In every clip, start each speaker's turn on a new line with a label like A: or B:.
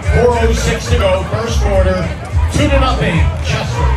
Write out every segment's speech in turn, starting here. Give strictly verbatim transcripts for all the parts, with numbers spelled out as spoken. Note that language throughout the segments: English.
A: four oh six to go, first quarter, two to nothing, Chester.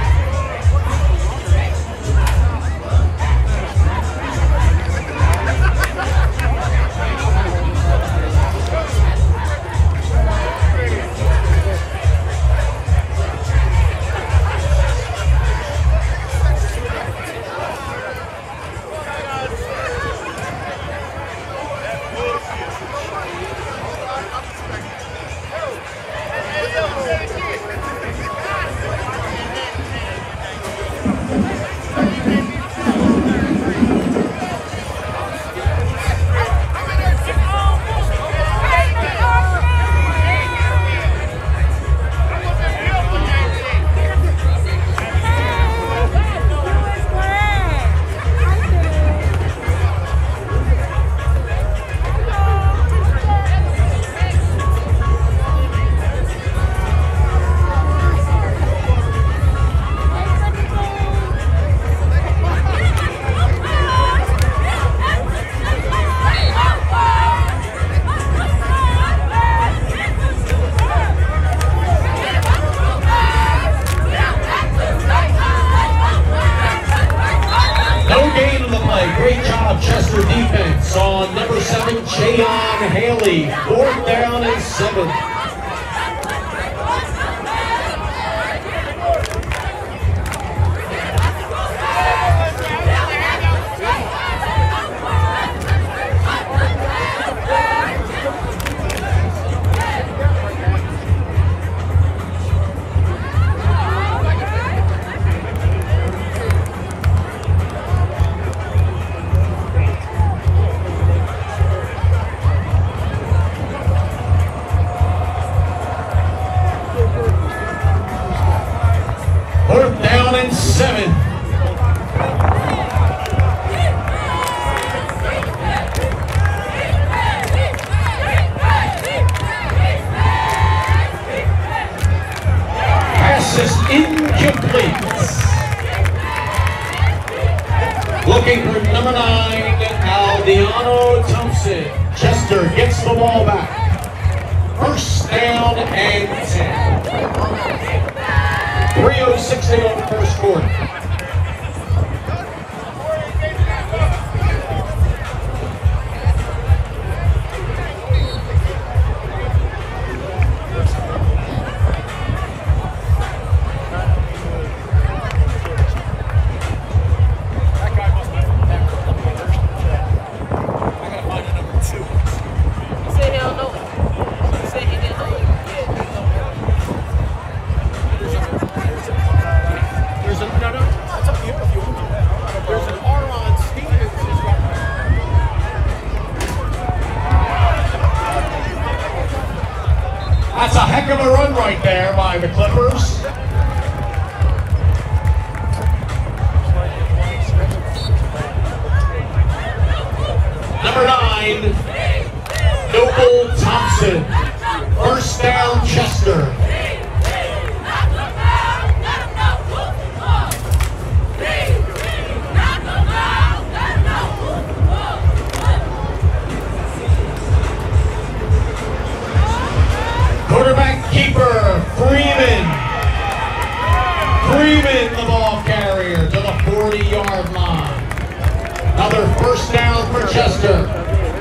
A: Great job, Chester defense on number seven, Jayon Haley. Fourth down and seven. Seven. Pass is incomplete. Looking for number nine, Aldiano Thompson. Chester gets the ball back. First down and ten. three oh six to go in the first quarter. That's a heck of a run right there by the Clippers. Number nine, Noble Thompson. First down, Chester. Quarterback keeper, Freeman. Freeman, the ball carrier, to the forty-yard line. Another first down for Chester.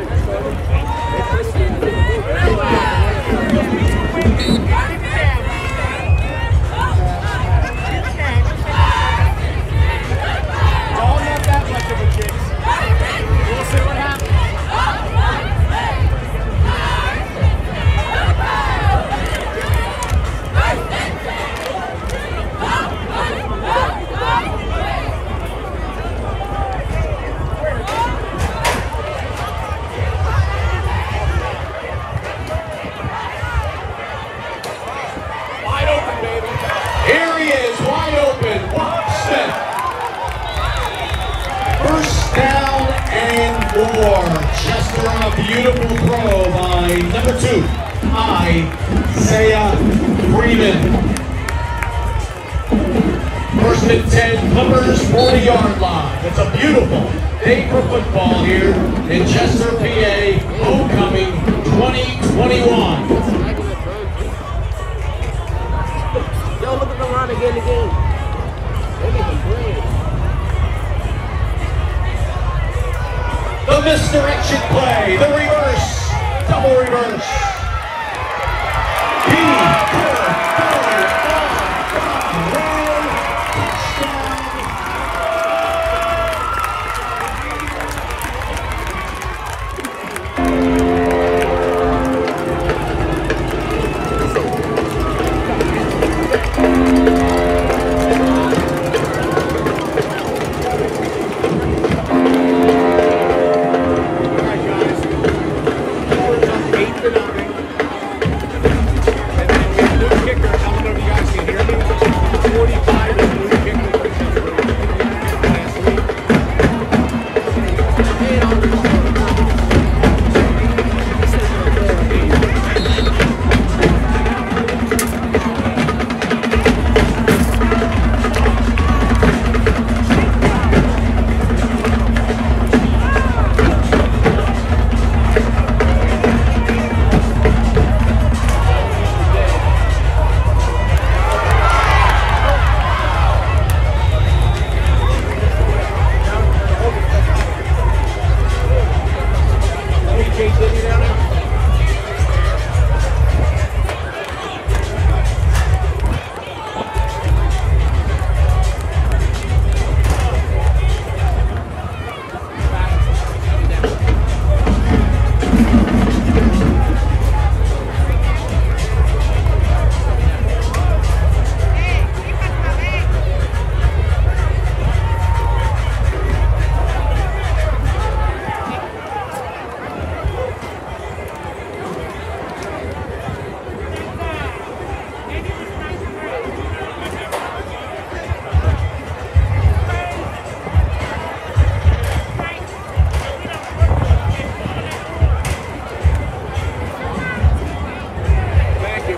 A: Here he is, wide open, Watson. First down and four. Chester on a beautiful throw by number two, Isaiah Freeman. First and ten, Clippers forty-yard line. It's a beautiful day for football here in Chester, P A. Homecoming twenty twenty-one.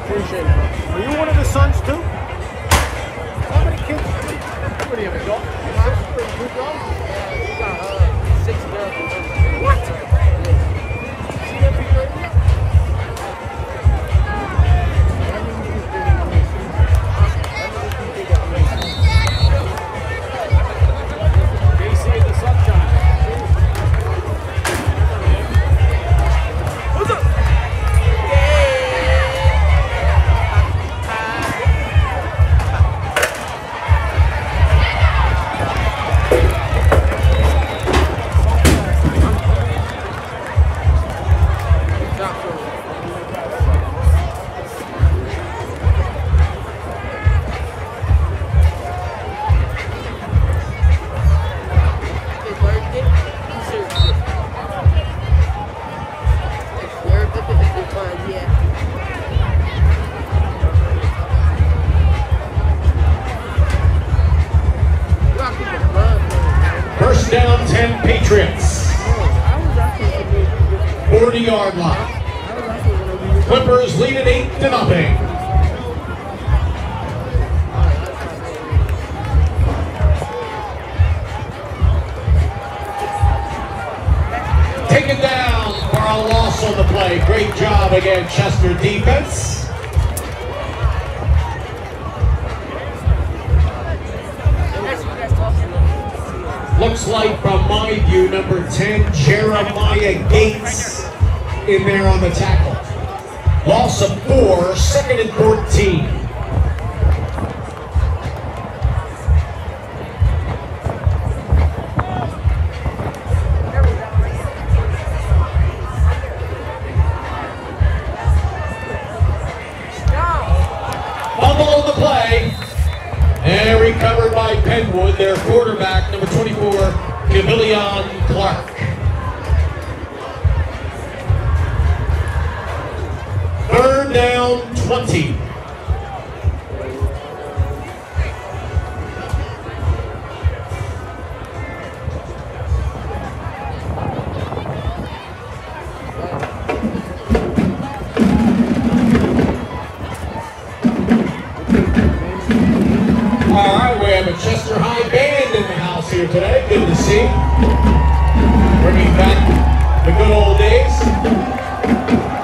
B: appreciate it, bro. Are you one of the sons too? How many kids? How many of you got? Two girls?
C: Yeah, we got uh, six girls.
B: What? See that picture? Casey in the sunshine. What's up?
A: First down, ten Patriots. forty yard line. Clippers lead it eight to nothing. Taken down for a loss on the play. Great job again, Chester defense. Looks like from my view, number ten, Jeremiah Gates in there on the tackle. Loss of four, second and fourteen. Fumble on the play. And recovered by Penwood, their quarterback, number twenty-four, Gavillion Clark. Third down, twenty. All right, we have a Chester High band in the house here today. Good to see. Bringing back the good old days.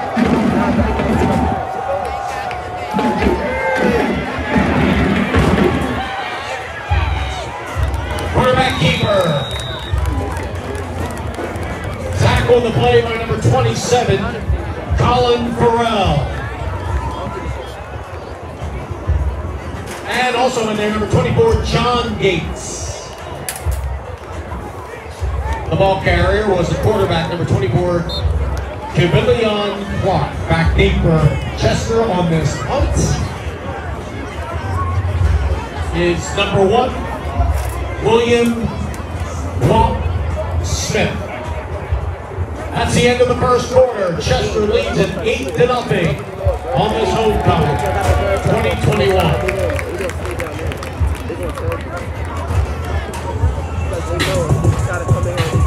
A: Quarterback keeper. Tackle the play by number twenty-seven, Colin Farrell. And also in there, number twenty-four, John Gates. The ball carrier was the quarterback, number twenty-four, Gavillion Clark. Back deep for Chester on this punt is number one, William Wamp Smith. That's the end of the first quarter. Chester leads at eight to nothing on this homecoming, twenty twenty-one.
C: Because they know he's got to come in here.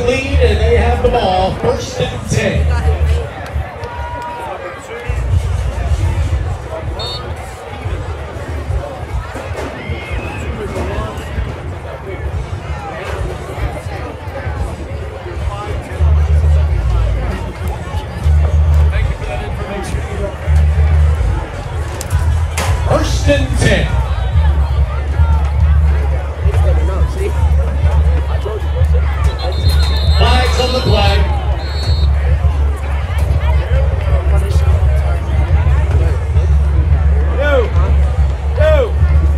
A: lead, and they have the ball. First and ten. First and ten. Flags on the play.
B: Two. Two.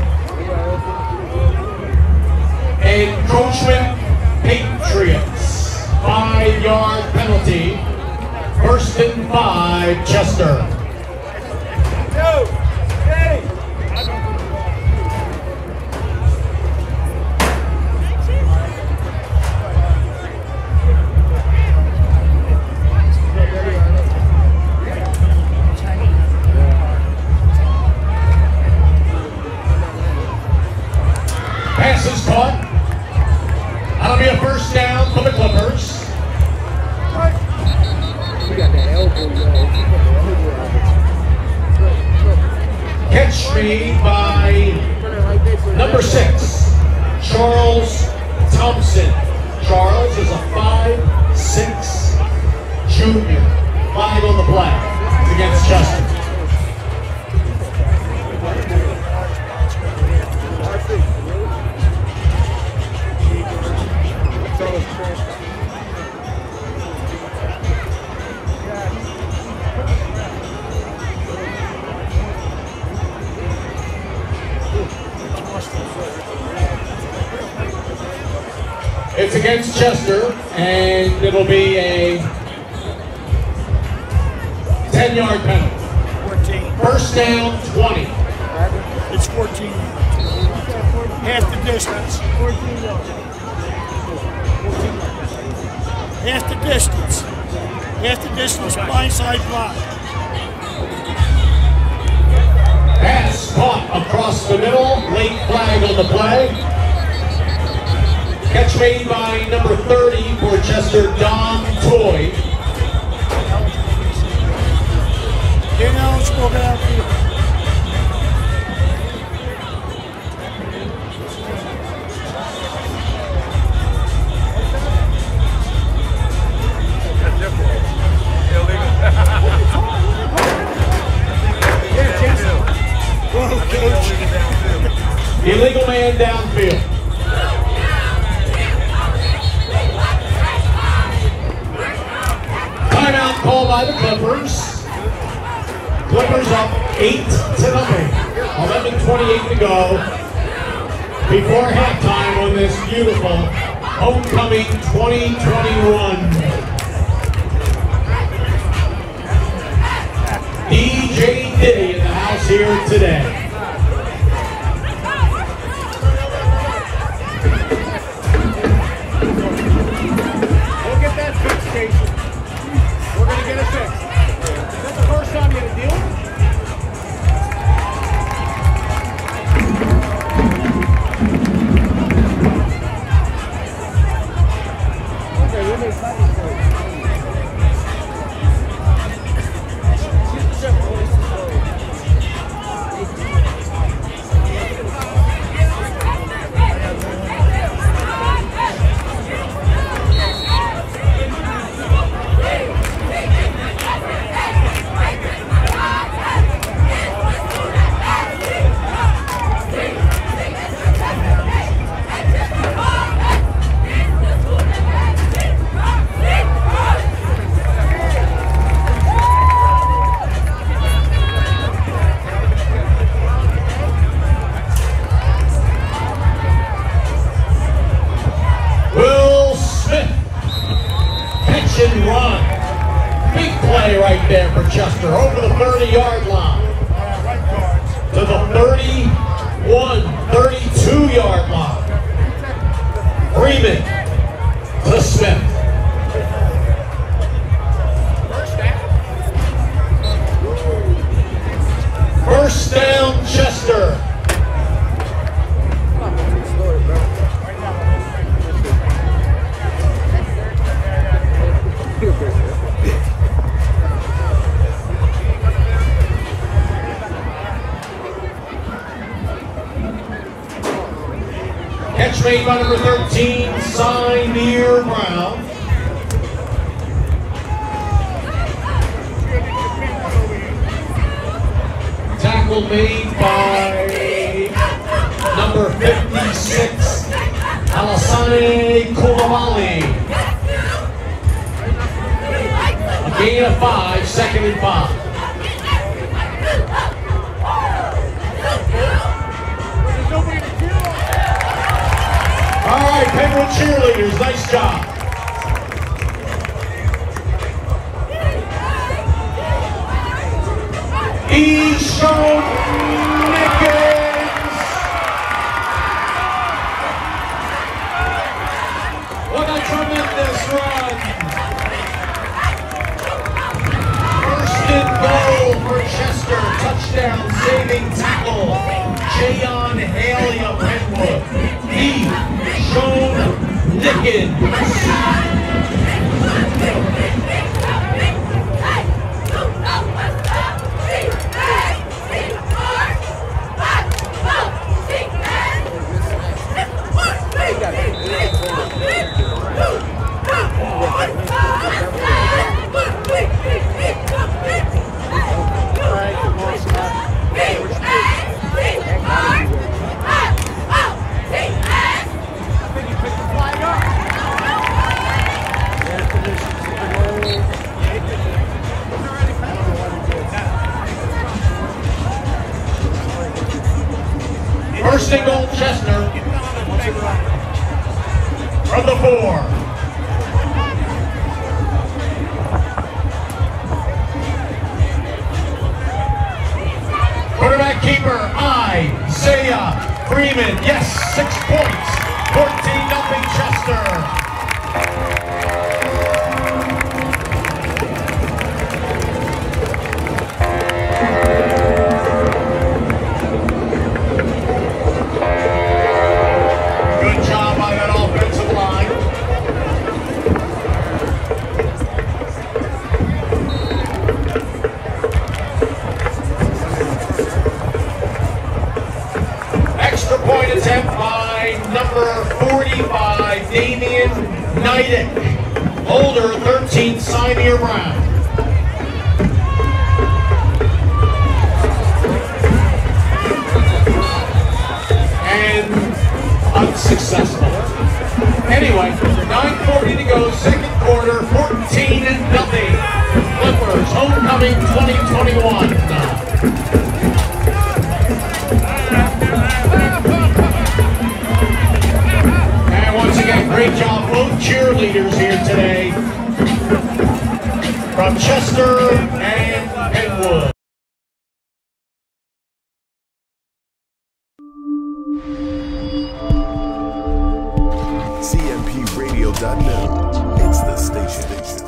A: Encroachment Patriots. Five-yard penalty. First and five, Chester.
B: Two. Three.
A: Pass is caught. That'll be a first down for the Clippers.
C: We got that elbow,
A: Catch made by number six, Charles Thompson. Charles is a five six junior. Flag on the play. It's against Chester. It's against Chester, and it'll be a ten-yard penalty.
D: fourteen.
A: First down, twenty.
D: It's fourteen. Half the distance. Half the distance. Half the distance, blindside block.
A: Pass caught across the middle. Late flag on the play. Catch made by number thirty for Chester, Don Toy.
D: Ineligible downfield.
B: That's different. Illegal.
D: Whoa, coach.
A: Illegal man downfield. Timeout called by the Clippers. Clippers up eight to nothing. eleven twenty-eight to go before halftime on this beautiful homecoming twenty twenty-one. D J Diddy in the house here today.
B: We'll get that fixed, Jason. We're gonna get it fixed. Is that the first time you had to deal with it?
C: Okay, we made five mistakes.
A: Will Smith, catch and run. Big play right there for Chester, over the thirty-yard line. To the thirty-one, thirty-two-yard line. Freeman to Smith. First down, Chester. Catch made by number thirteen, Syneer Brown. Tackle made by number fifty-six, Alassane Koulibaly. A gain of five, second and five. All right, Penwood cheerleaders, nice job. Eshon Nickens. What a tremendous run. First and goal for Chester. Touchdown saving tackle. Jayon Haley of Penwood. Eshon Nickens. First and goal, Chester. From the four. Quarterback keeper, Isaiah Freeman. Yes, six points. fourteen nothing Chester. Attempt by number forty-five, Damian Neidick. Holder, thirteen, Syneer Brown. And unsuccessful. Anyway, nine forty to go, second quarter, fourteen nothing. Clippers, homecoming twenty twenty-one. Great job, both cheerleaders here today from Chester and Penwood.
E: C M P radio dot net. It's the station.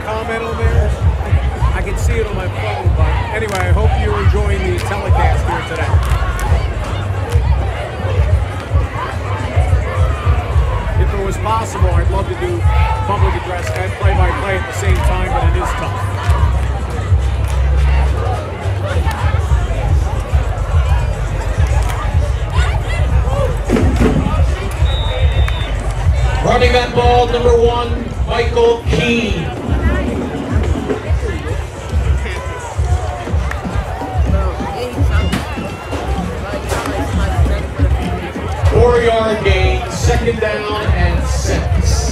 B: comment on there? I can see it on my phone, but anyway, I hope you're enjoying the telecast here today. If it was possible, I'd love to do public address and play-by-play at the same time, but it is tough.
A: Running that ball, number one, Michael Keane. Four-yard gain, second down and six.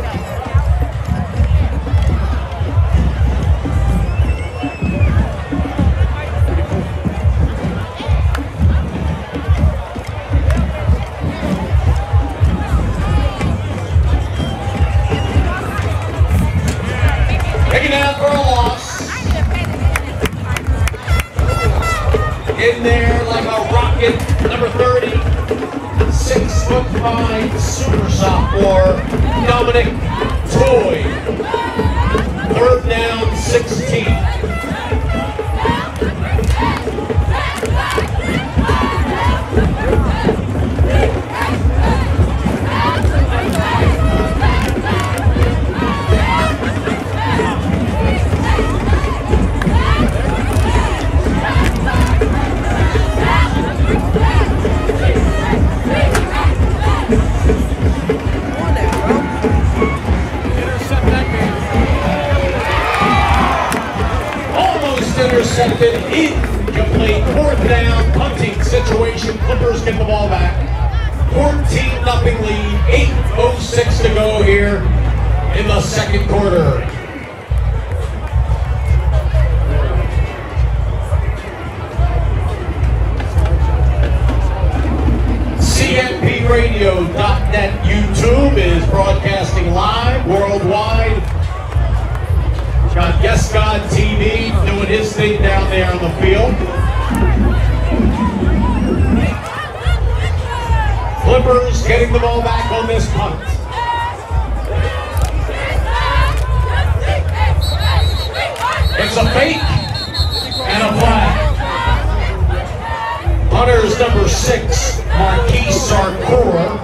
A: Taken down for a loss. In there like a rocket, number thirty. Six foot five super sophomore Dominic Toy. Third down, sixteen. Intercepted, incomplete, fourth down, punting situation. Clippers get the ball back. fourteen nothing lead, eight oh six to go here in the second quarter. C M P radio dot net YouTube is broadcasting live worldwide. Got Guest God T V doing his thing down there on the field. Clippers getting the ball back on this punt. It's a fake and a flag. Hunters number six, Marquise Sarkora.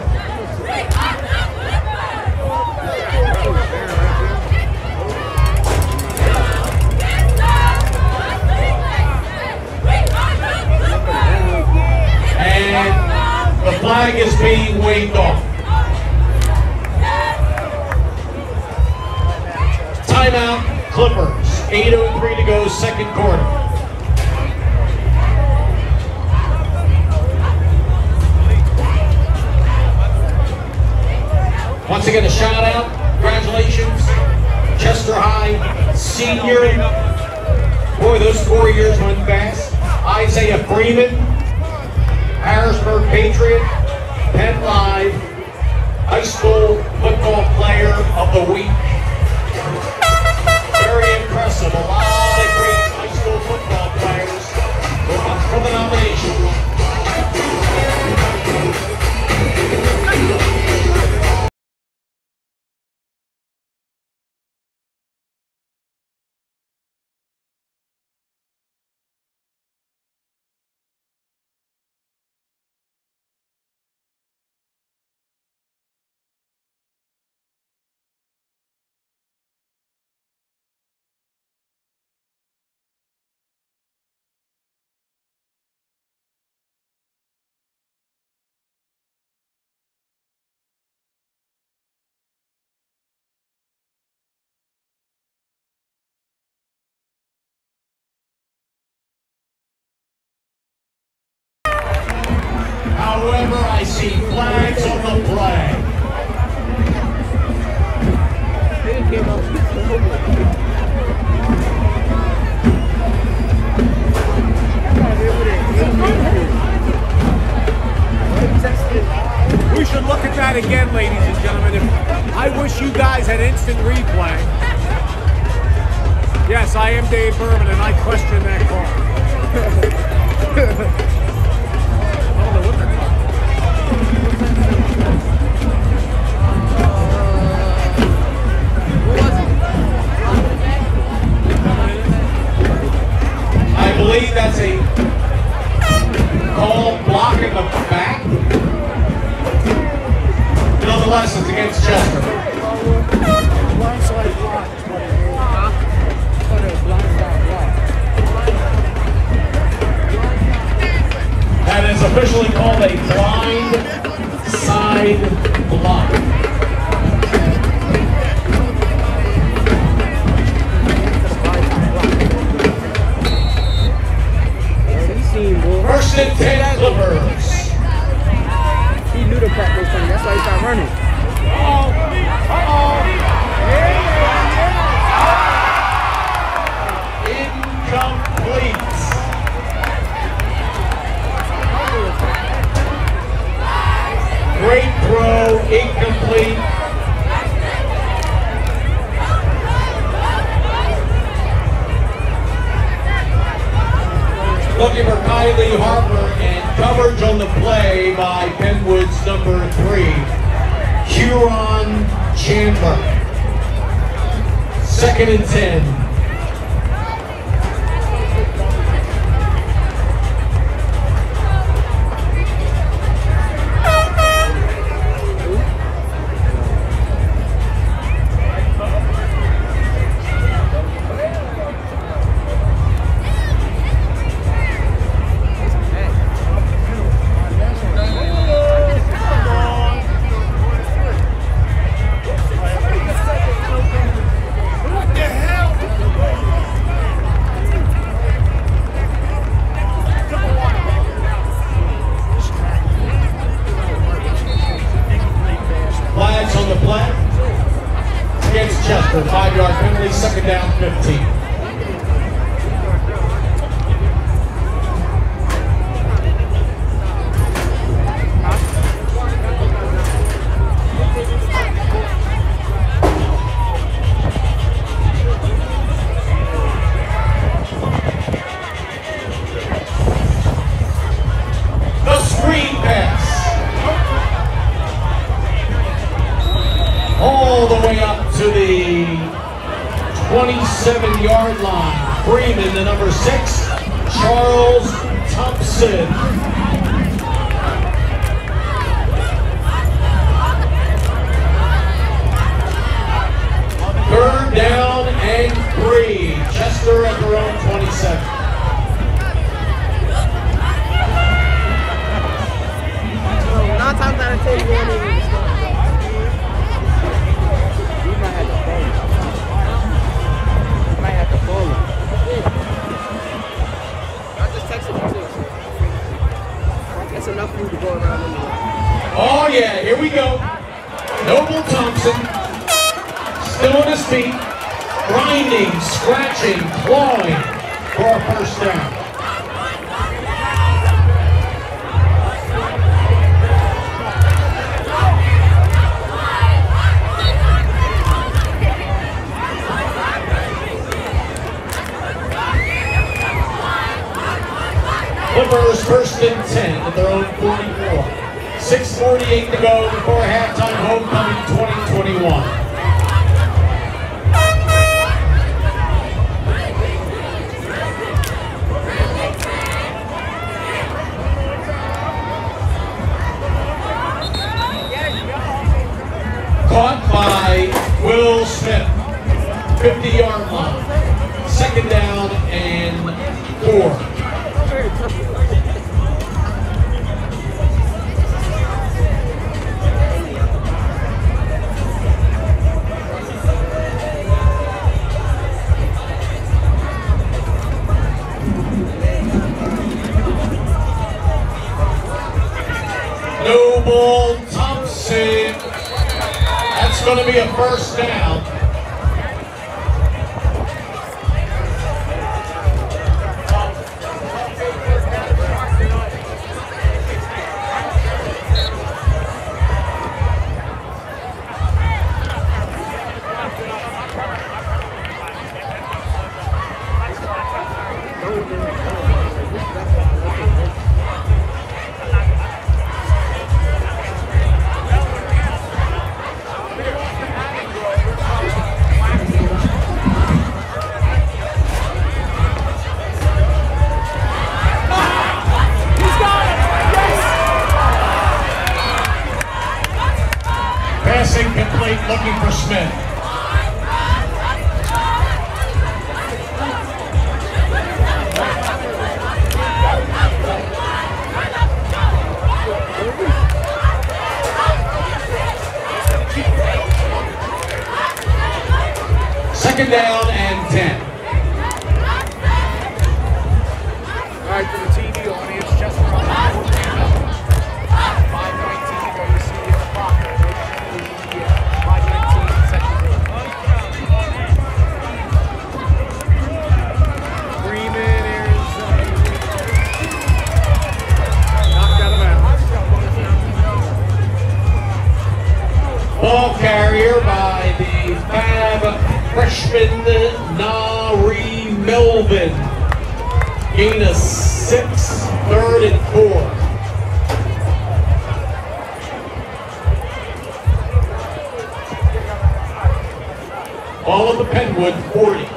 A: The flag is being waved off. Timeout, Clippers. eight oh three to go, second quarter. Once again, a shout out. Congratulations, Chester High senior. Boy, those four years went fast. Isaiah Freeman. Harrisburg Patriot, Penn Live, High School Football Player of the Week. Very impressive. A lot of great high school football players were up for the nomination. However, I see flags on the flag.
B: We should look at that again, ladies and gentlemen. I wish you guys had instant replay. Yes, I am Dave Berman, and I question that call.
A: Looking for Kylie Harper and coverage on the play by Penwood's number three, Huron Chandler. Second and ten. Chester, five-yard penalty, second down, fifteen. The screen pass. All the way up to the twenty-seven yard line. Freeman, the number six, Charles Thompson. Third down and three. Chester at their own twenty-seven.
C: Nine times out of ten, you won't even respond. Enough food to go around anyway.
A: Oh yeah, here we go. Noble Thompson, still on his feet, grinding, scratching, clawing for a first down. Clippers first and ten at their own forty-four. six forty-eight to go before halftime, homecoming twenty twenty-one. Caught by Will Smith, fifty yard line. Second down and four. Noble Thompson. That's going to be a first down. Incomplete, looking for Smith. Second down and ten.
B: All right, for the T V audience, Chester on the five nineteen to go. You see the clock. five nineteen, second quarter. Freeman, Arizona. Knocked out of bounds.
A: Ball carrier by the Fab freshman Nari Melvin. Gain a six, third and four. Ball of the Penwood, forty.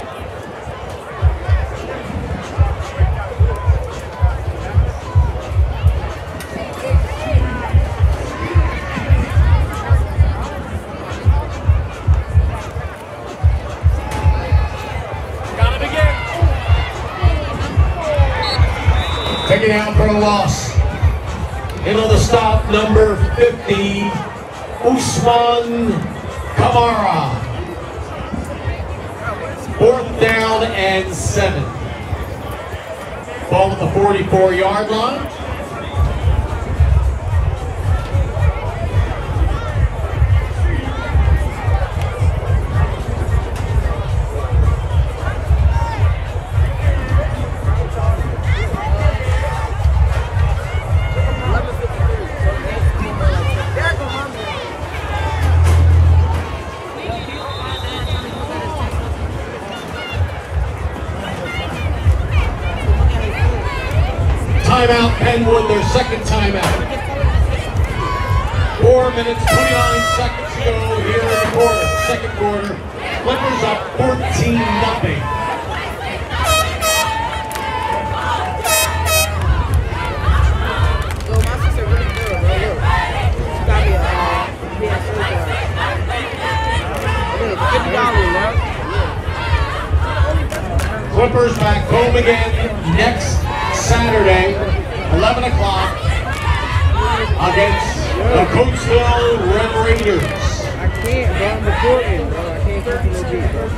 A: Taking out for a loss. Into the stop, number fifty, Usman Kamara. Fourth down and seven. Ball at the forty-four yard line. Timeout, Penwood, their second timeout. Four minutes, twenty-nine seconds to go here in the quarter. Second quarter, Clippers up fourteen nothing.
C: Yo, my sister really good, bro. Look. She got me a uh, P S four card. Look, fifty dollars, bro.
A: Clippers back home again next Saturday, eleven o'clock, against the Coatesville Red Raiders.
C: I can't, bro. I'm recording, bro. I can't go to no beat, bro.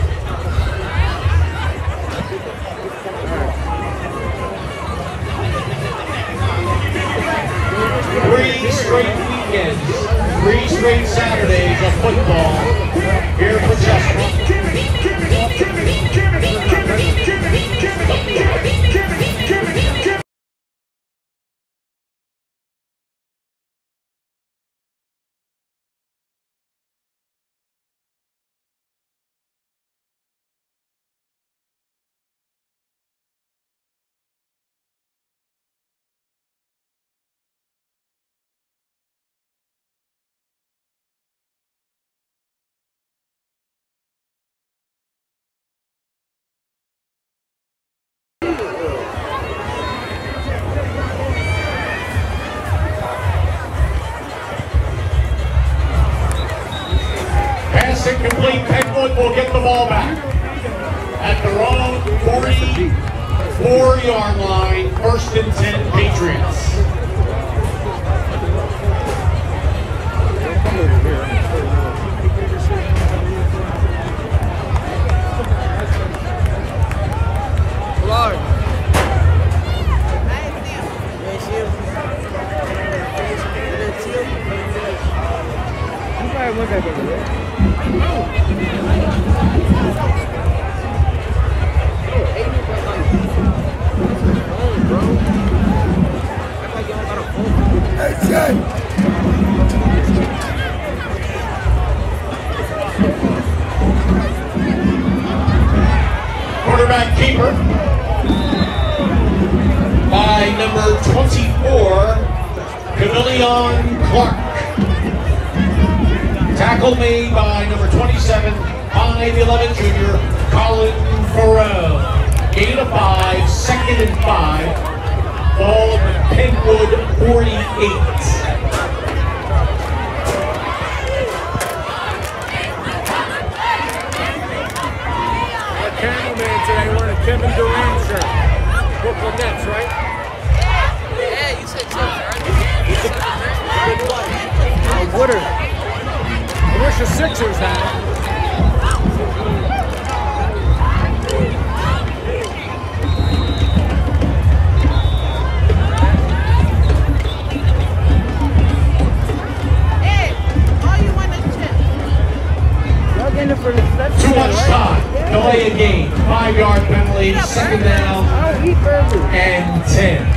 A: Three straight weekends, three straight Saturdays of football here for Chester. Incomplete. Penwood will get the ball back at their own forty-four yard line. First and ten, Patriots.
C: Lord. You probably went back over there.
A: Quarterback keeper by number twenty-four, Camillion Clark. Tackle made by number twenty-seven, five eleven junior, Colin Farrell. Gain of five, second and five. Ball of the Penwood forty-eight.
B: Cameraman today wearing a Kevin Durant shirt. Brooklyn Nets, right?
C: Yeah, you said so, right?
B: I would have. I wish the Sixers had.
C: Hey, all you want is chips. Y'all getting it for the steps?
A: Too much time. Delay a game. Five yard penalty. Second down
C: I don't eat burgers.
A: and ten.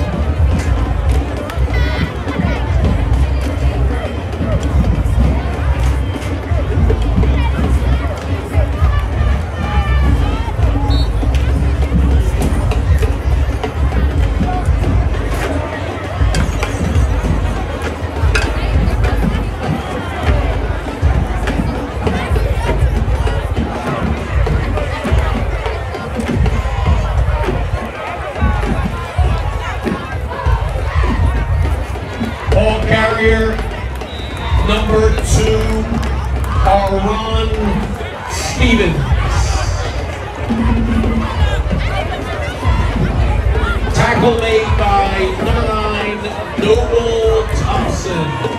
A: Tackle made by number nine, Noble Thompson.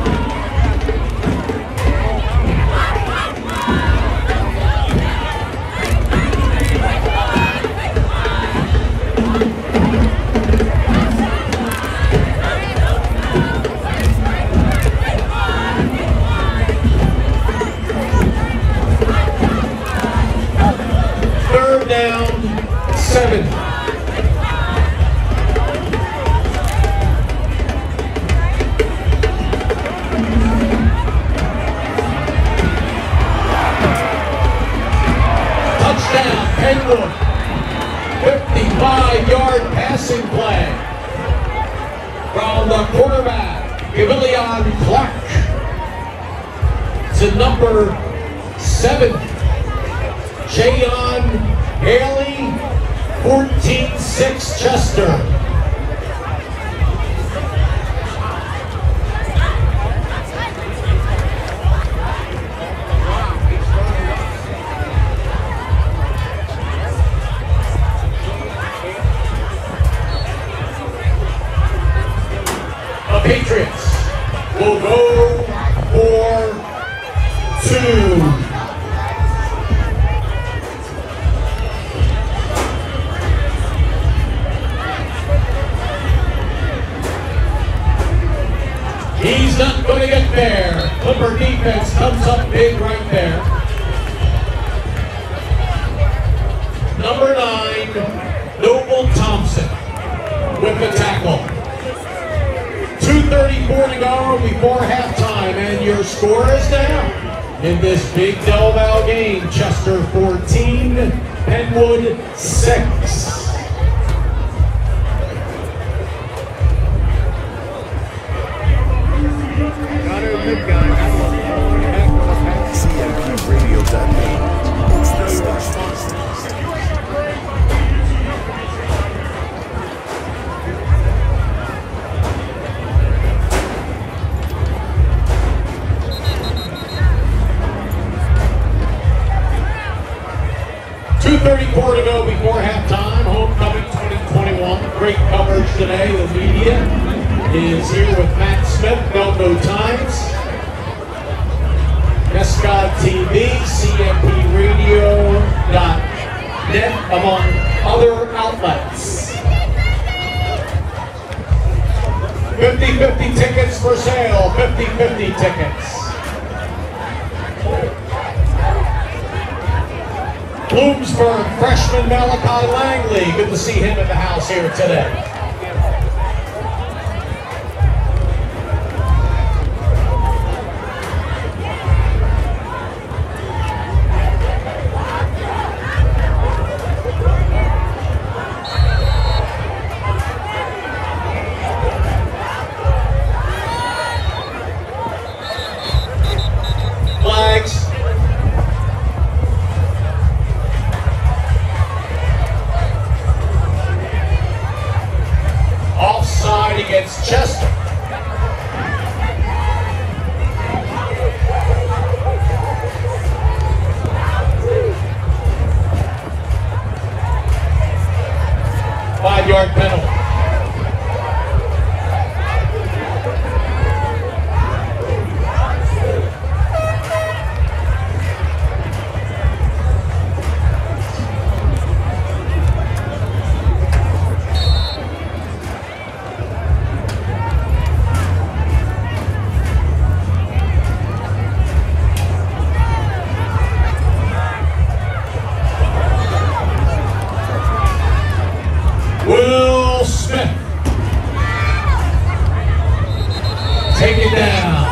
A: Third down, seven. Touchdown, Penwood. fifty-five yard passing play from the quarterback, Gavilion Clark, to number seven, Jayon Haley, fourteen six Chester. The Patriots will go for two. He's not going to get there. Clipper defense comes up big right there. Number nine, Noble Thompson with the tackle. two thirty-four to go before halftime, and your score is now in this big Del Val game. Chester fourteen, Penwood six.
E: C M P radio dot net. It's the station.
A: two thirty-four to go before halftime. Homecoming twenty twenty-one. Great coverage today. The media is here with Matt Smith, Delco Times, Escod T V, C M P radio dot net, among other outlets. fifty fifty tickets for sale. fifty fifty tickets. Bloomsburg freshman Malachi Langley. Good to see him in the house here today. Flags. Offside against Chester. Five yard penalty. Will Smith. Take it down.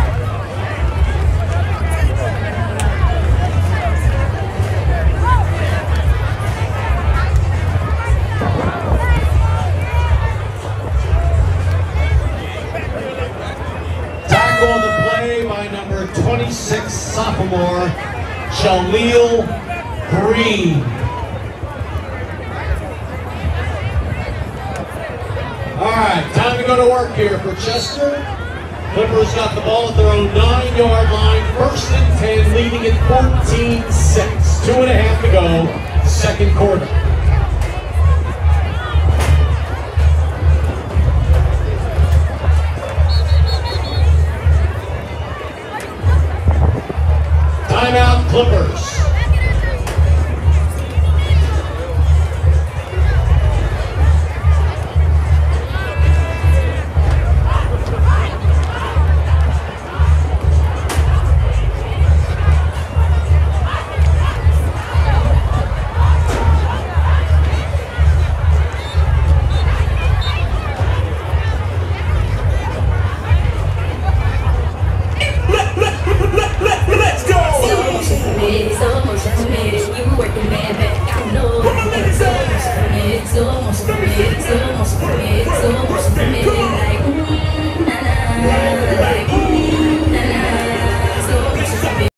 A: Tackle on the play by number twenty-six sophomore, Jaleel Green. All right, time to go to work here for Chester. Clippers got the ball at their own nine yard line. First and ten, leading at fourteen six. Two and a half to go, second quarter.
F: Still almost for me, still almost for me, still almost for me. Like, mm, na na, like, mm, na na, still almost for me.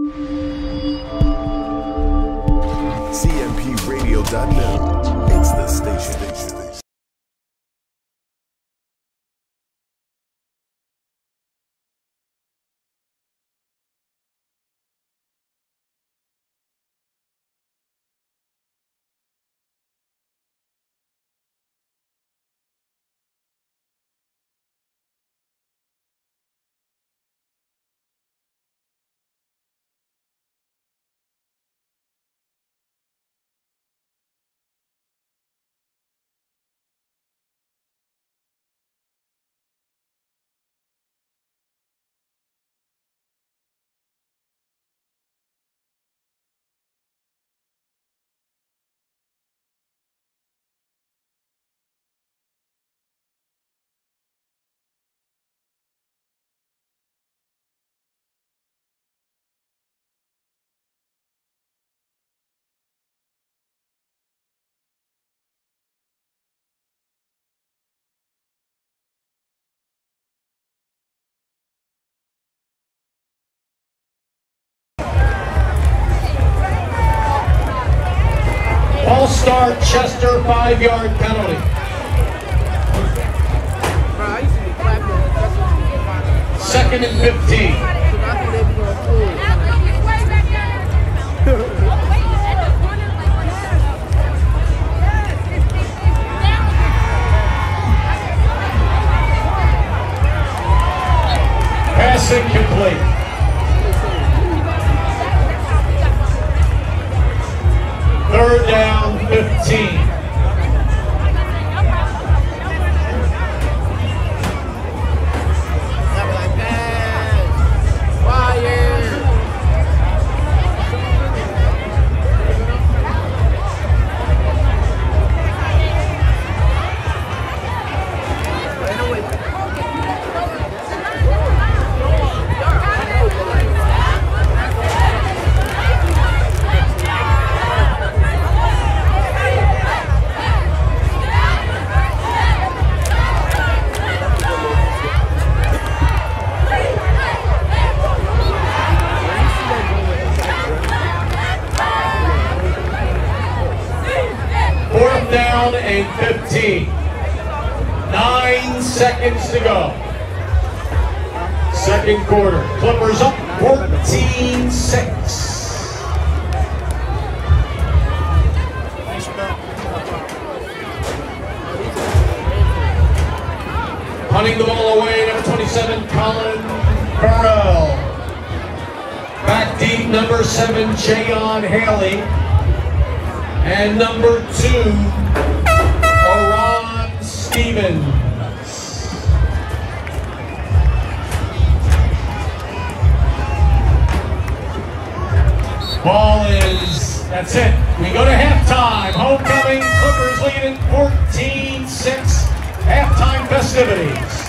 E: C M P radio dot net. It's the station.
A: False start, Chester, five-yard penalty.
C: Bro, I used to be clapping. That's what you get by.
A: Second and fifteen.
C: So I think they be going full.
A: Pass incomplete. Third down, fifteen. Down and fifteen. Nine seconds to go. Second quarter. Clippers up fourteen six. Punting the ball away, number twenty-seven, Colin Burrell. Back deep, number seven, Jayon Haley. And number two, Oran Stevens. Ball is, that's it. We go to halftime. Homecoming, Clippers leading fourteen six. Halftime festivities.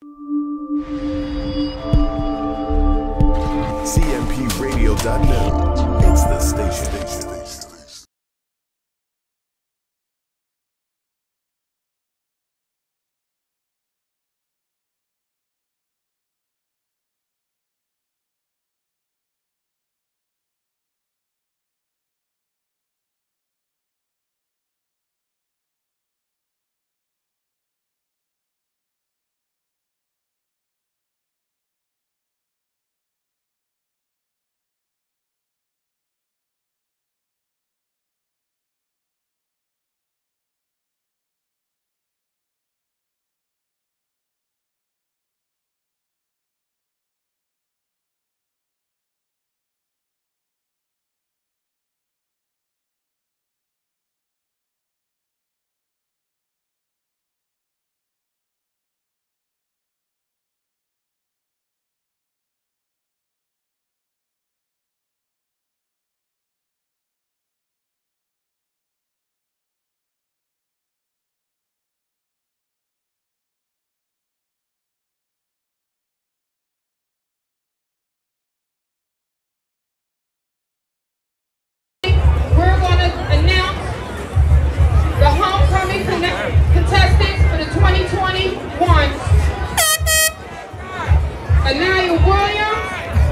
E: C M P radio dot net. It's the station.
C: Anaya Williams.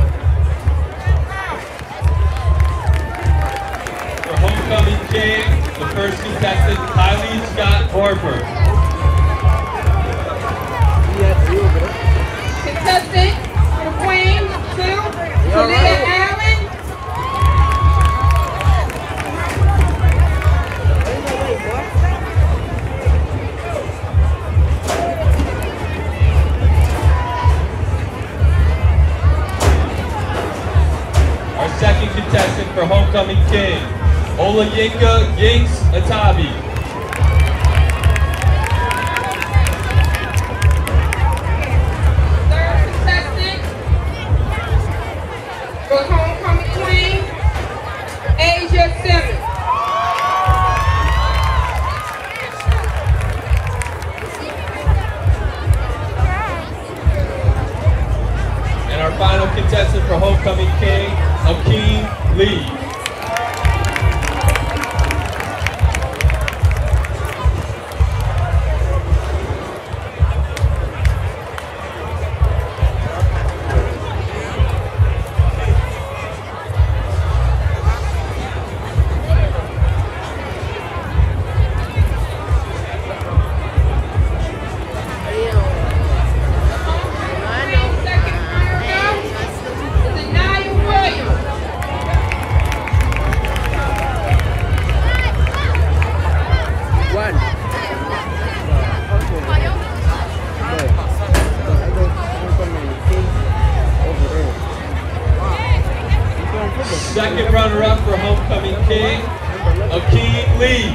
G: For homecoming king, the first contestant, Kylie Scott Harper.
C: Contestant for the queen, two, Talia Allen.
G: Our second contestant for homecoming king, Olayinka Yinks Atabi.
C: Third contestant for homecoming queen, Asia Simmons.
G: And our final contestant for homecoming king, Akeem Lee.
C: Second runner-up is Anaya Williams.
B: One.
G: Second runner-up for homecoming king, Akeem Lee.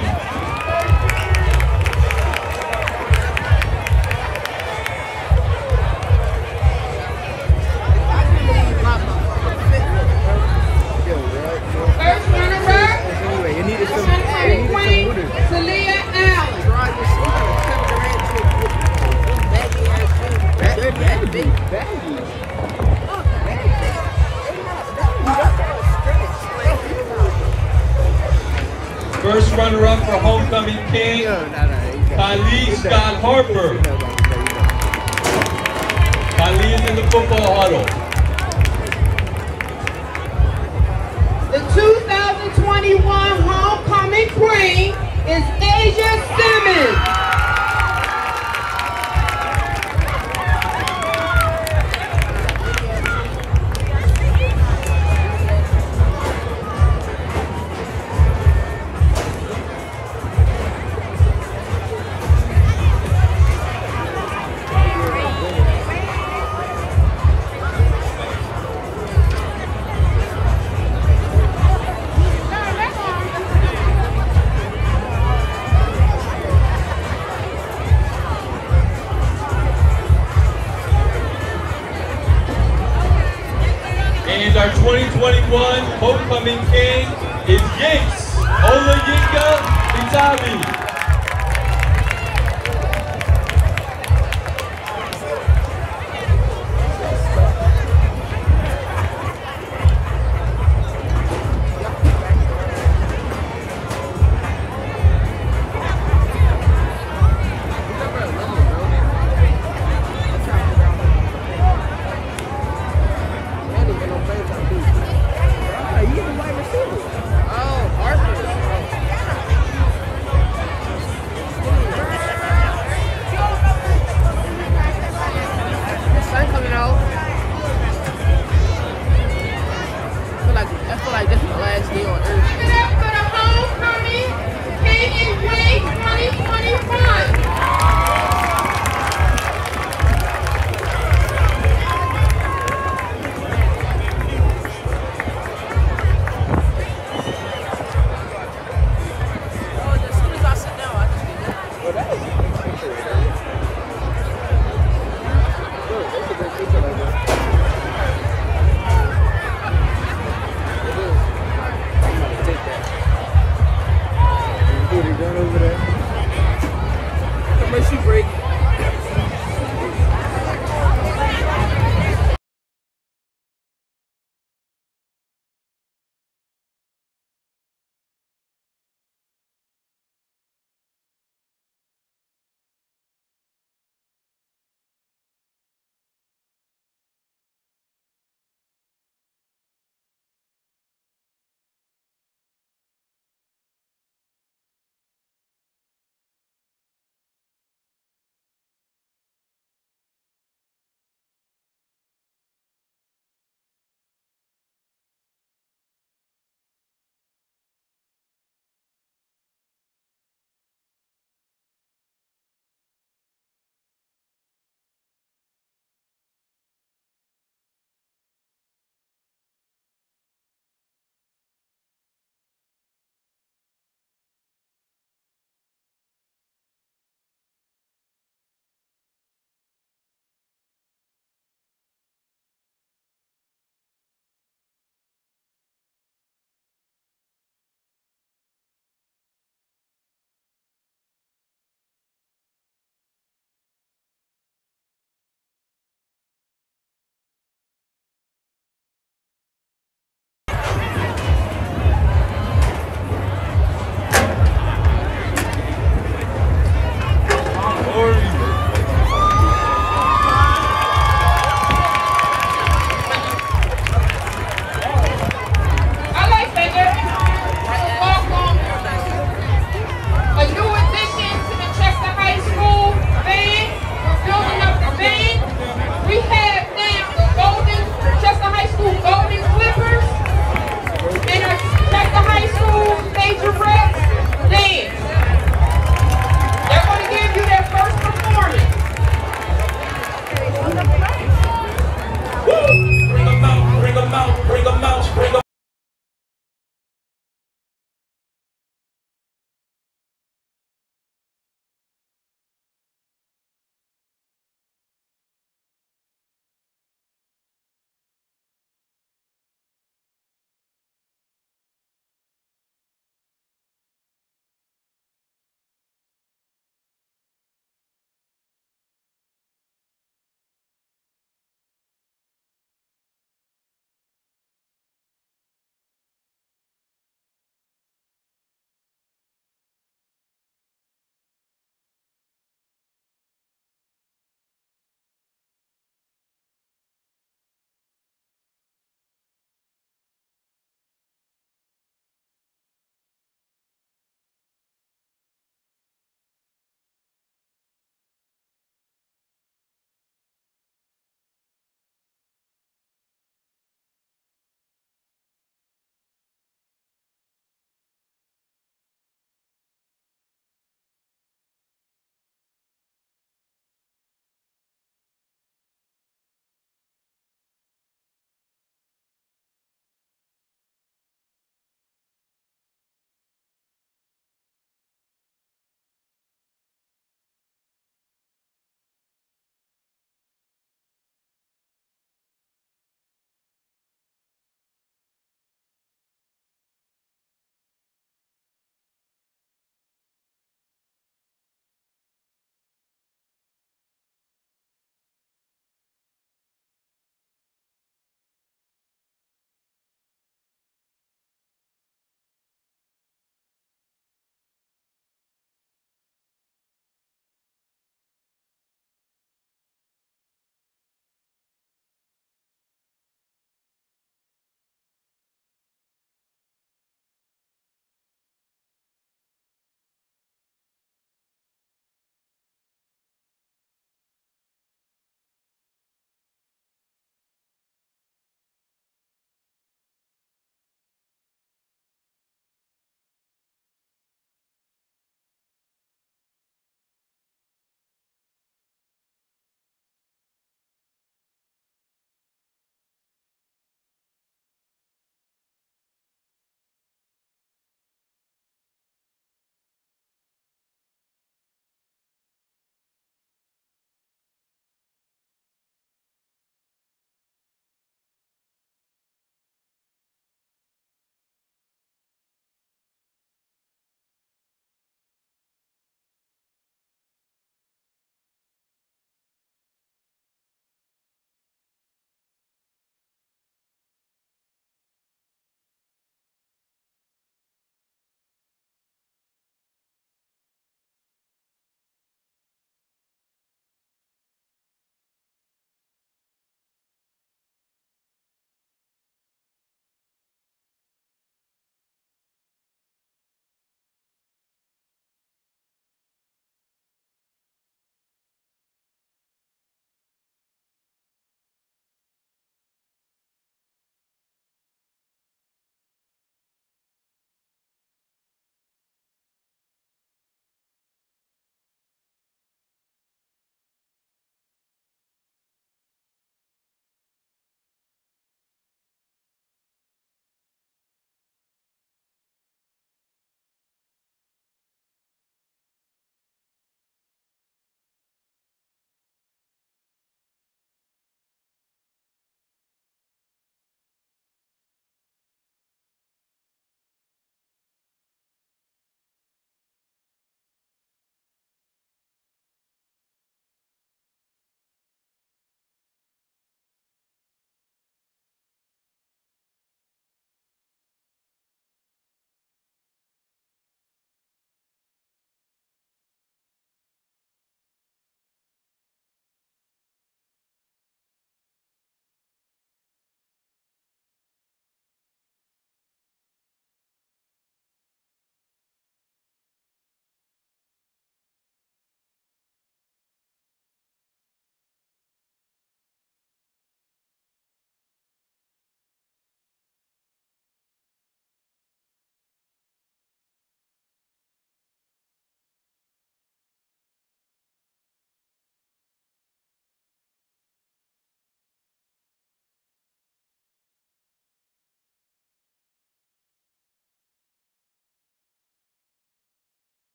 C: First runner-up, homecoming queen, Talia Allen.
G: First runner-up for homecoming king, Kylie Scott Harper. Kylie is in the football huddle.
C: The two thousand twenty-one homecoming queen is Asia Simmons.
G: And our twenty twenty-one homecoming king is Yinks Olayinka Atabi.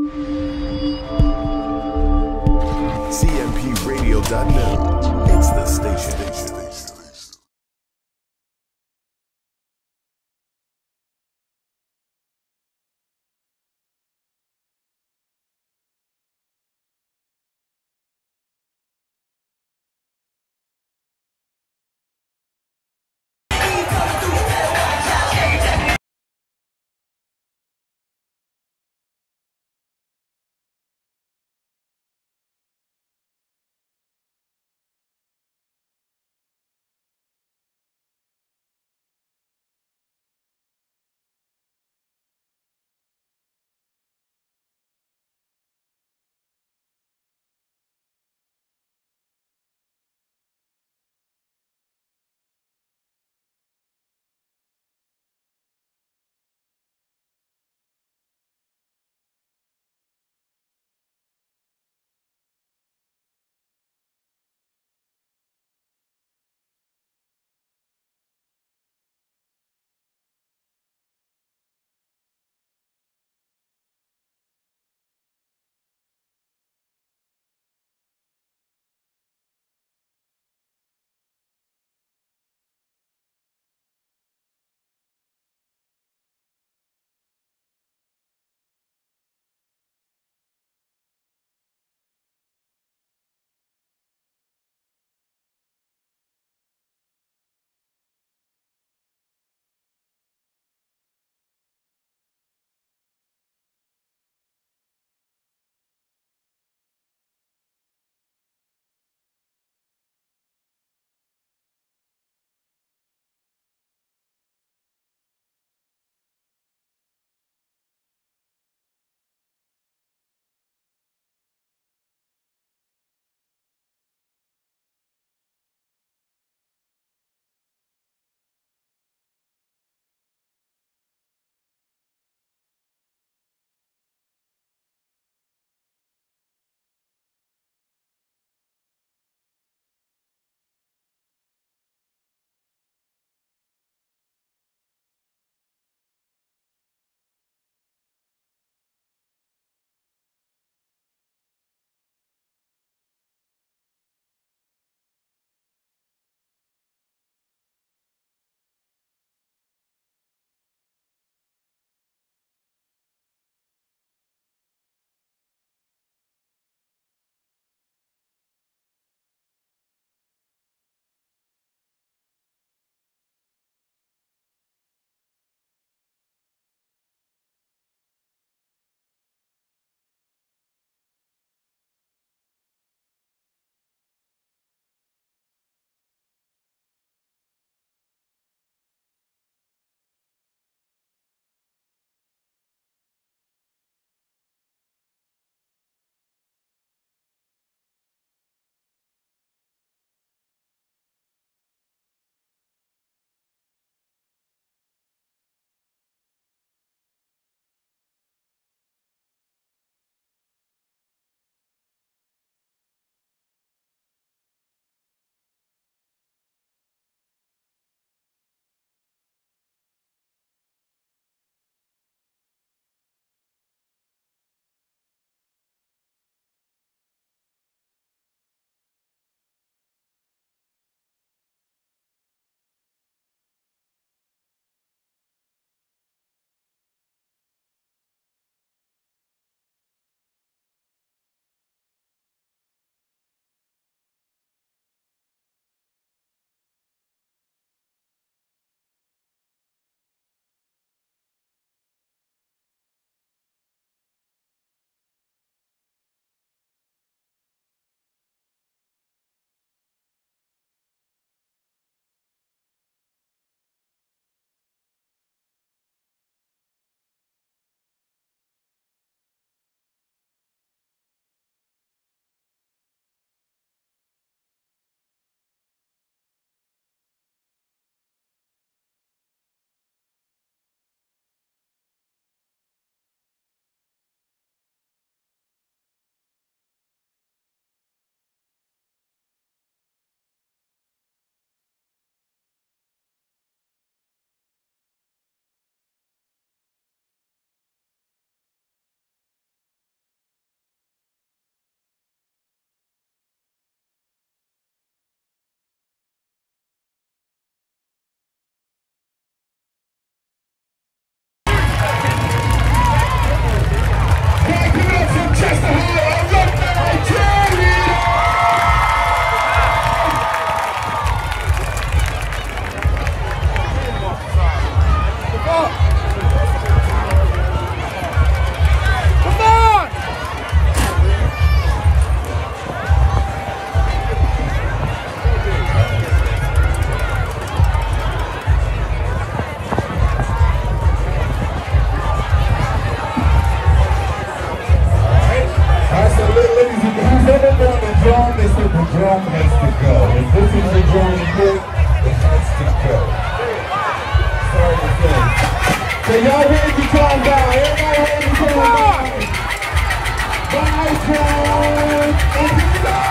E: C M P radio dot net. It's the station.
H: drum has to go. If this is the drum of the court, it has to go. Sorry to say. So y'all ready to calm down? Everybody ready to calm down? Five points, and here we go!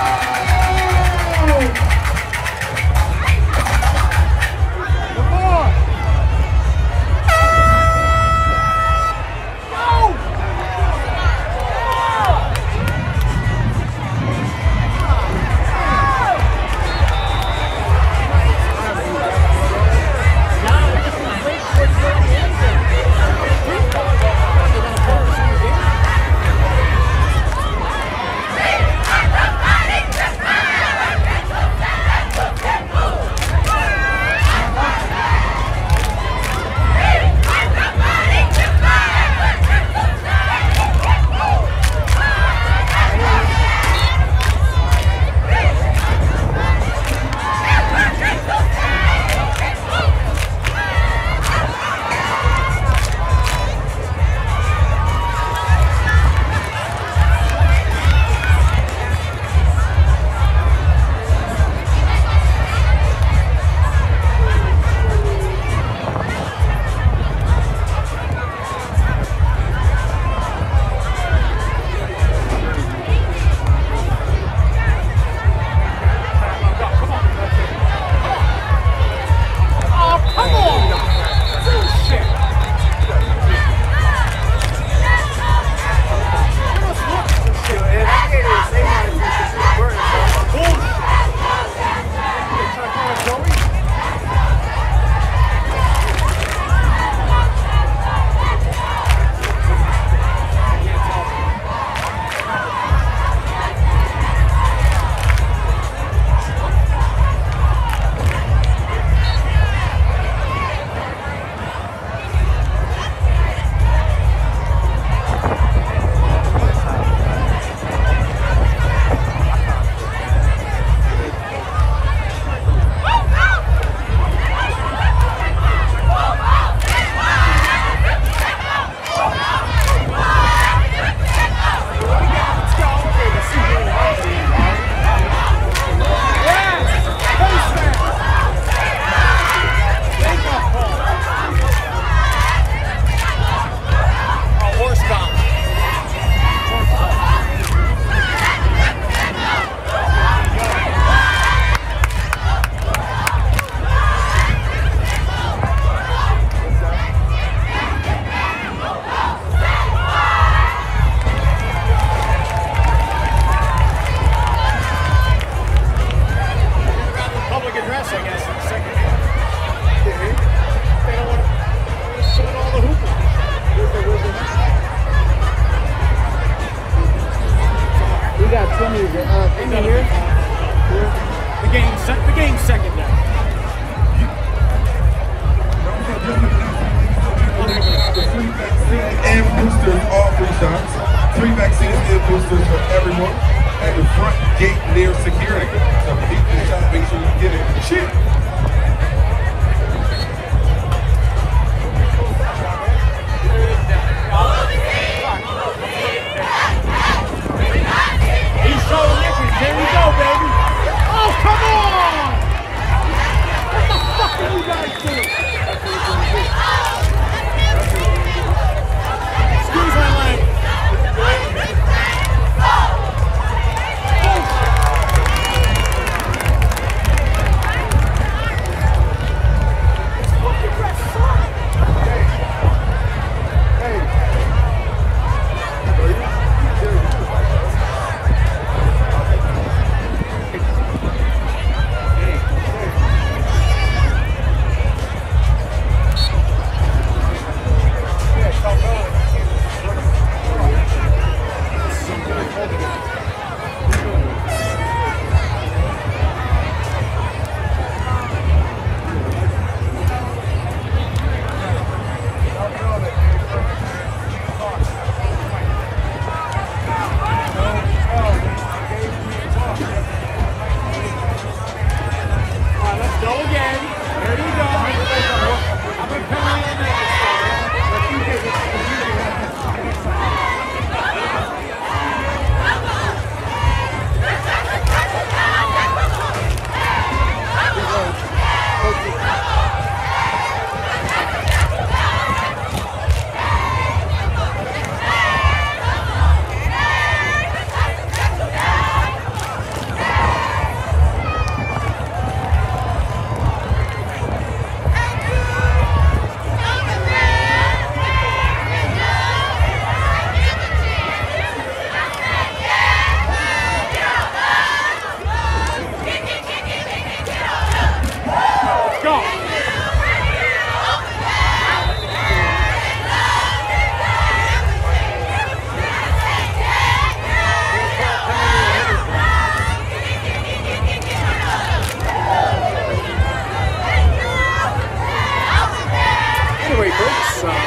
B: six. Um,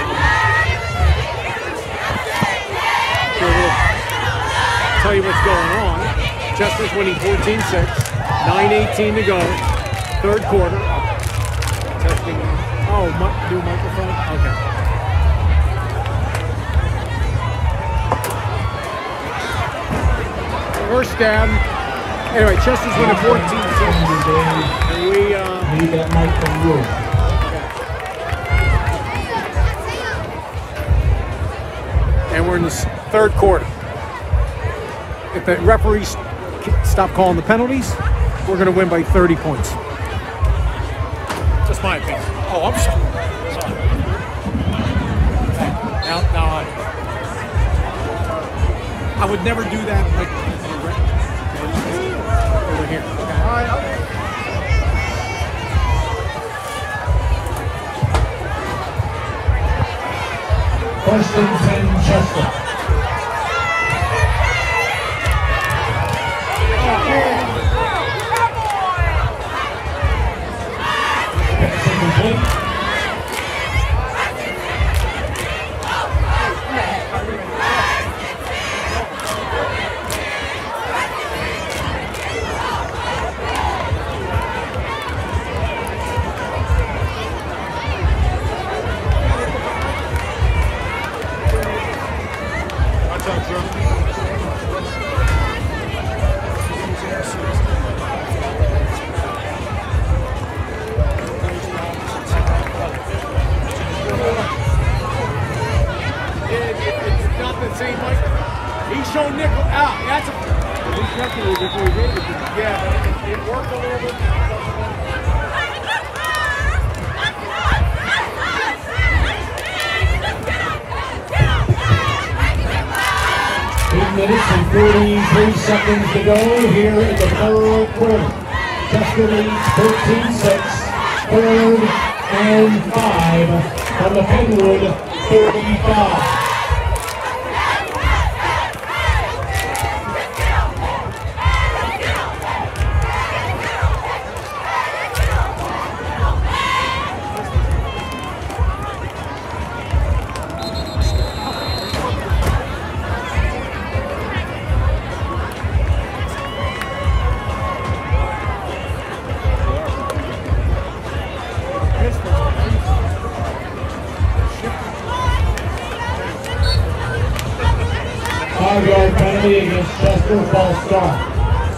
B: tell you what's going on. Chester's winning fourteen six. nine eighteen to go. Third quarter. Testing. Oh, mi- new microphone? Okay. First down. Anyway, Chester's winning fourteen six. And we uh,
H: need that mic from you.
B: And we're in the third quarter. If the referees stop calling the penalties, we're going to win by thirty points. Just my opinion. Oh, I'm sorry. sorry. Now, now I, I would never do that. Like over here. Okay. All right. Okay.
H: First and ten, Chester.
A: minutes and forty-three seconds to go here in the third quarter. Chester leads thirteen six, third and five from the Penwood thirty-five. Five-yard penalty against Chester, false start.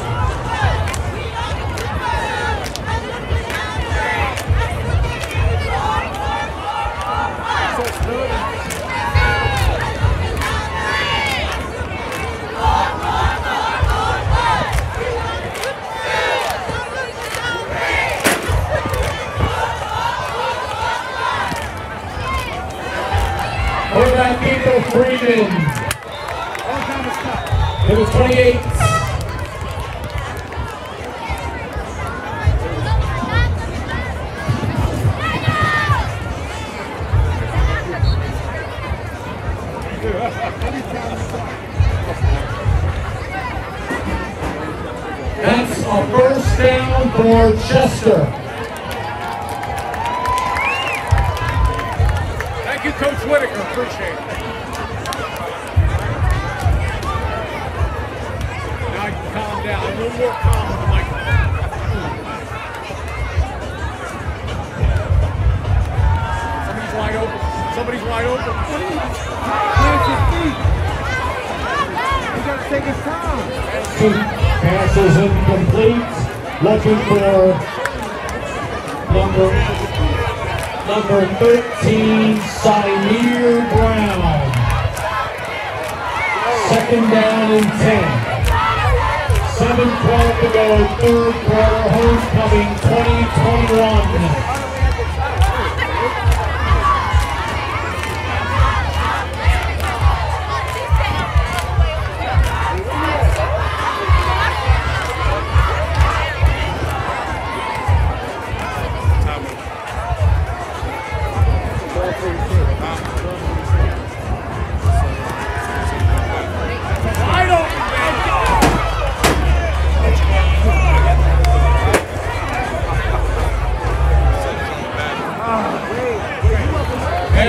A: Quarterback Keith Freeman. It was twenty-eight. That's a first down for Chester.
B: Thank you, Coach Whitaker. Appreciate it. Calm down. A little more calm with the microphone. Somebody's wide open. Somebody's wide open. Plant your feet. You gotta take his time.
A: Pass is incomplete. Looking for number number thirteen, Saimir Brown. Second down and ten. seven twelve to go, third quarter, homecoming twenty twenty-one.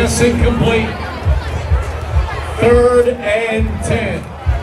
A: Pass incomplete. Third and ten.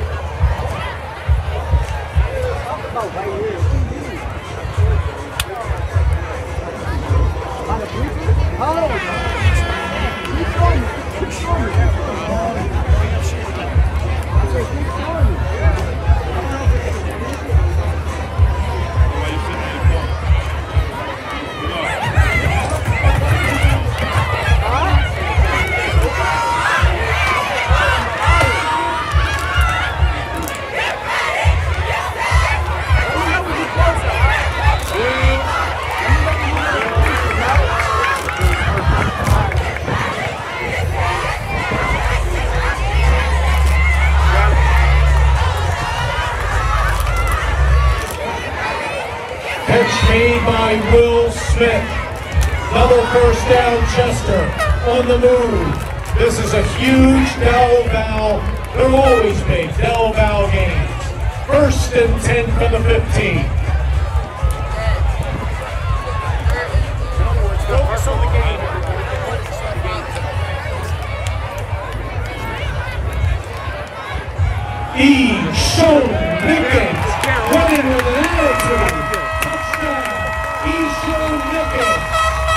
A: Catch made by Will Smith. Another first down, Chester on the move. This is a huge Del Val. They're always big Del Val games. First and ten from the fifteen.
B: Focus on the game.
A: E. Sean Nickens running with an attitude. Touchdown. E. Sean Nickens.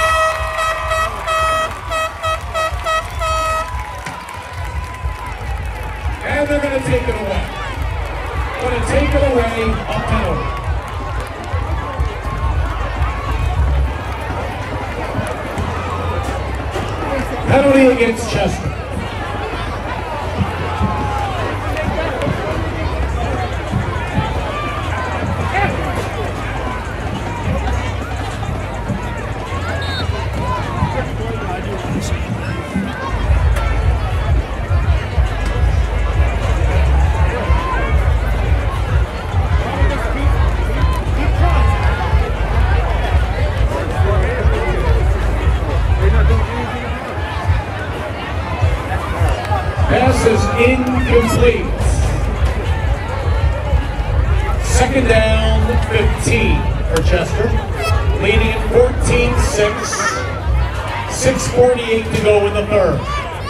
A: And they're going to take it away. Going to take it away, a penalty. Penalty against Chester. Pass is incomplete. Second down, fifteen for Chester. Leading at fourteen six. six forty-eight to go in the third.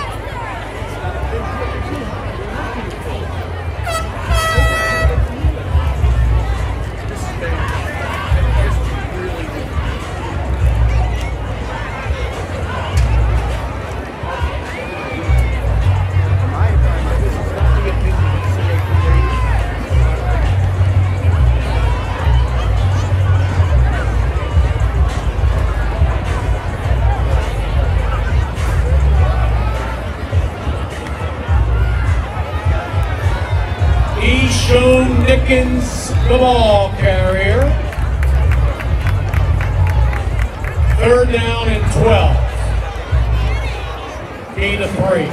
A: Sean Nickens, the ball carrier. Third down and twelve. Gain of three.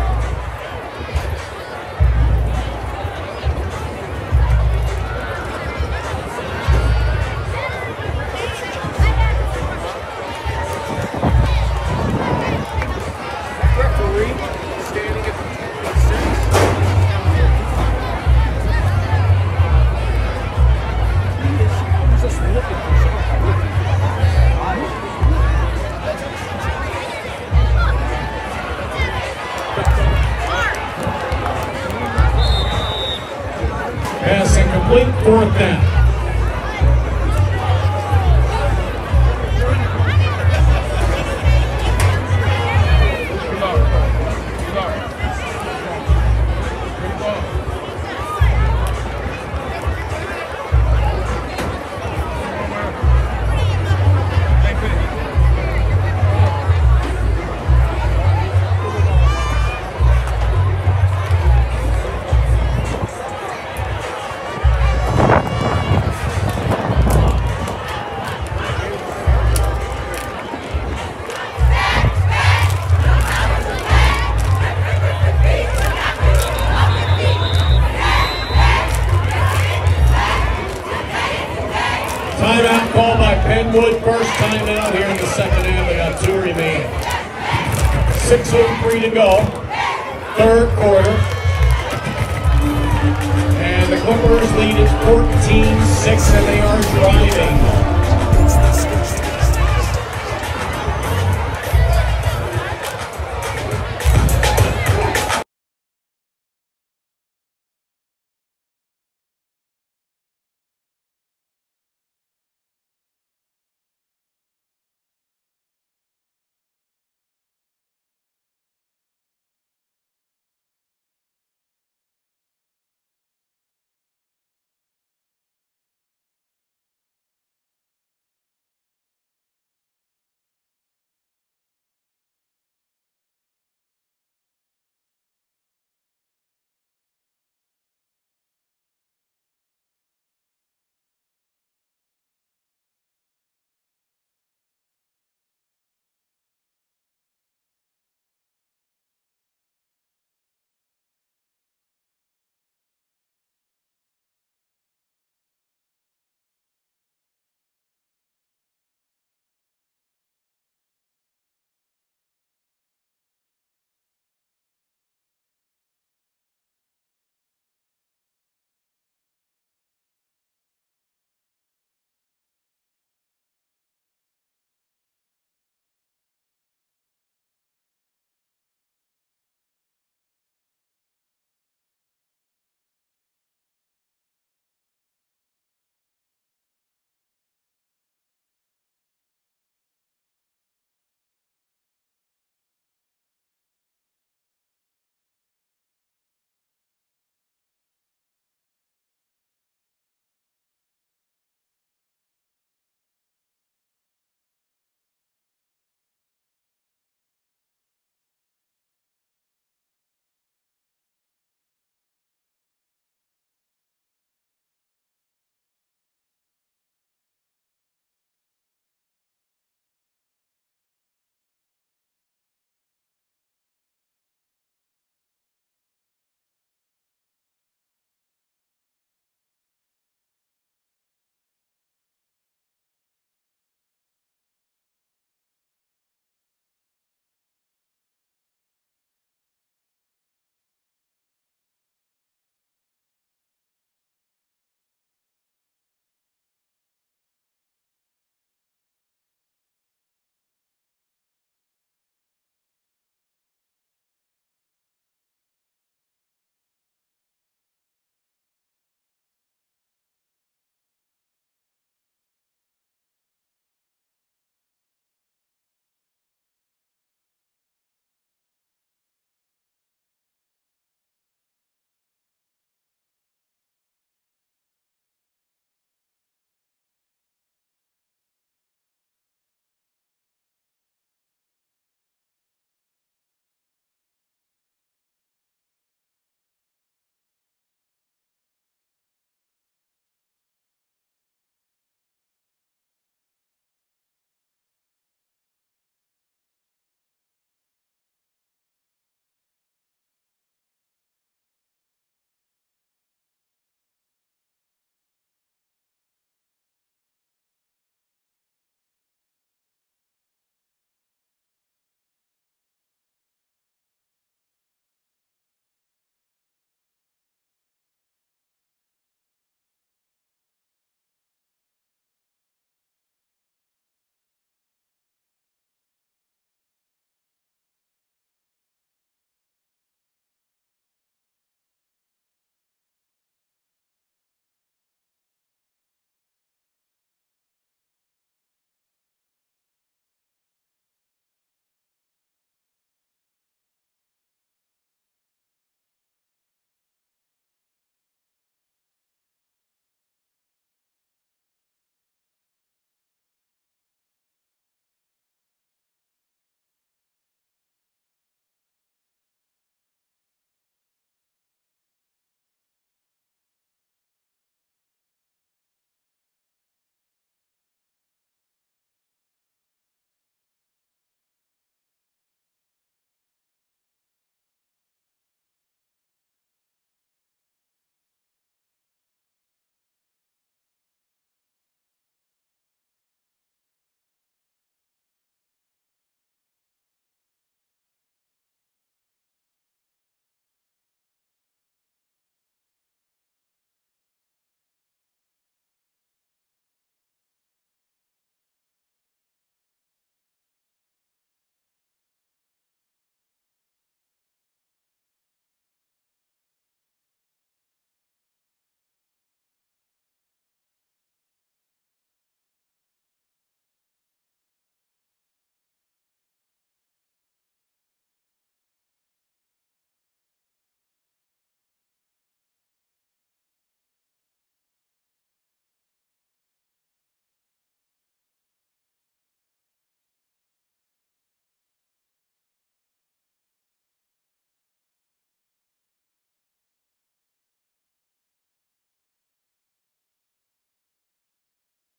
A: Pass incomplete, fourth down. Timeout called by Penwood. First timeout here in the second half. They got two remaining. six oh three to go. Third quarter. And the Clippers lead is fourteen six, and they are driving.